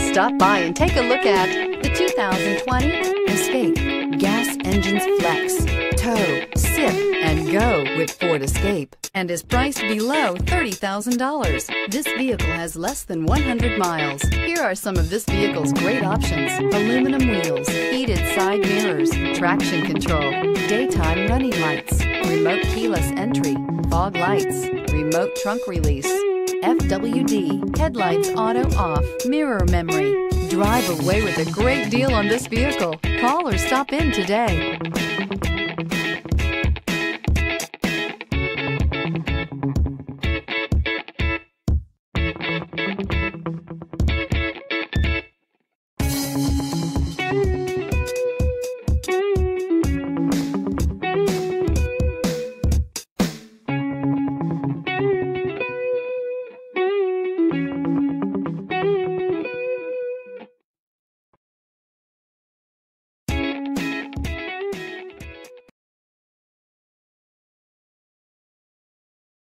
Stop by and take a look at the 2020 Escape. Gas engines flex, tow, sip, and go with Ford Escape, and is priced below $30,000. This vehicle has less than 100 miles. Here are some of this vehicle's great options: aluminum wheels, heated side mirrors, traction control, daytime running lights, remote keyless entry, fog lights, remote trunk release, FWD, headlights auto off, mirror memory. Drive away with a great deal on this vehicle. Call or stop in today.